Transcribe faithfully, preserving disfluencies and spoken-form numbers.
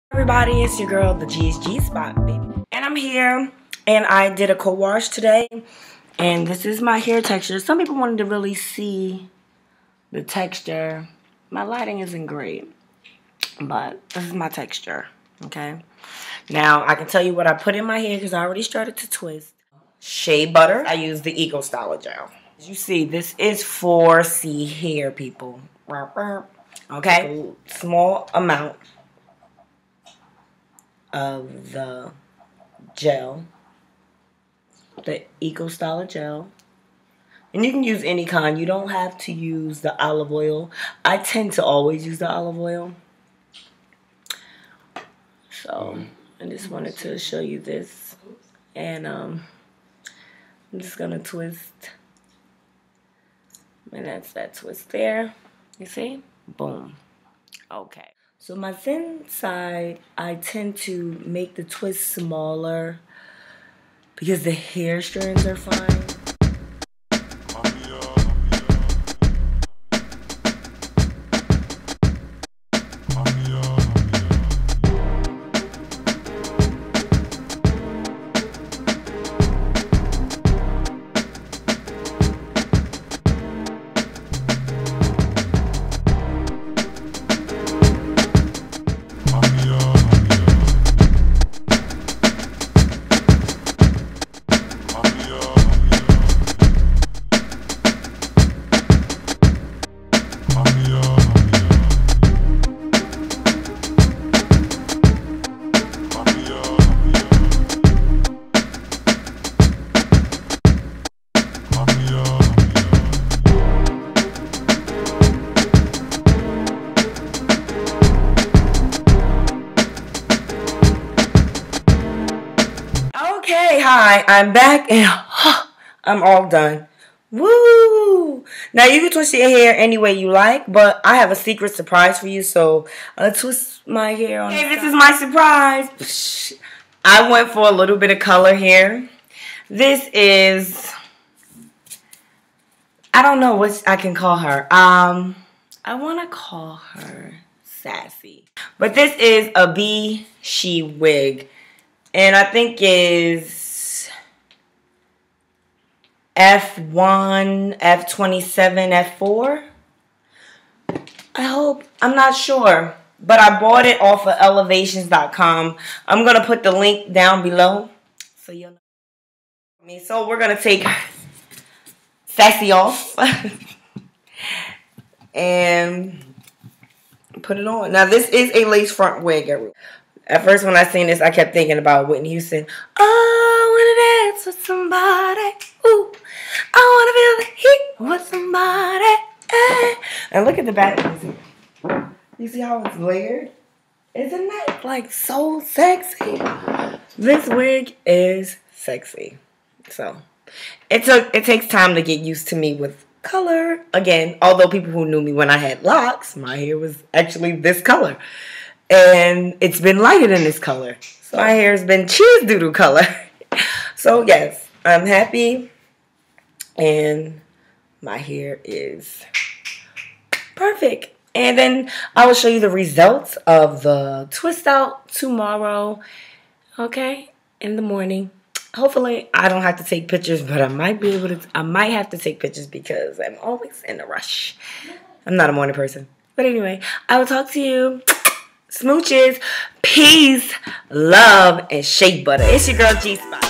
Everybody, it's your girl, the G is G Spot, baby. And I'm here, and I did a co-wash today, and this is my hair texture. Some people wanted to really see the texture. My lighting isn't great, but this is my texture, okay? Now, I can tell you what I put in my hair because I already started to twist. Shea butter. I use the Eco Styler gel. As you see, this is for C hair, people. Okay? A small amount of the gel, the Eco Styler gel, and you can use any kind. You don't have to use the olive oil. I tend to always use the olive oil, so I just wanted to show you this, and um, I'm just gonna twist, and that's that twist there. You see? Boom. Okay. So my thin side, I tend to make the twist smaller because the hair strands are fine. Okay, hi, I'm back and I'm all done. Woo! Now you can twist your hair any way you like, but I have a secret surprise for you, so I'll twist my hair on. Hey, this is my surprise. I went for a little bit of color here. This is, I don't know what I can call her. Um, I want to call her Sassy. But this is a Beshe Wig. And I think is F one, F twenty-seven, F four. I hope. I'm not sure. But I bought it off of elevations dot com. I'm going to put the link down below. So you'll know. So we're going to take Sassy off. And put it on. Now this is a lace front wig. At first, when I seen this, I kept thinking about Whitney Houston. Oh, I wanna dance with somebody. Ooh, I wanna feel the heat with somebody. Eh. And look at the back. You see how it's layered? Isn't that like so sexy? This wig is sexy. So it took it takes time to get used to me with color. Again, although people who knew me when I had locks, my hair was actually this color. And it's been lighter than this color. So my hair has been cheese doodle color. So yes, I'm happy. And my hair is perfect. And then I will show you the results of the twist out tomorrow. Okay? In the morning. Hopefully I don't have to take pictures, but I might be able to. I might have to take pictures because I'm always in a rush. I'm not a morning person. But anyway, I will talk to you. Smooches, peace, love, and shea butter. It's your girl G Spot.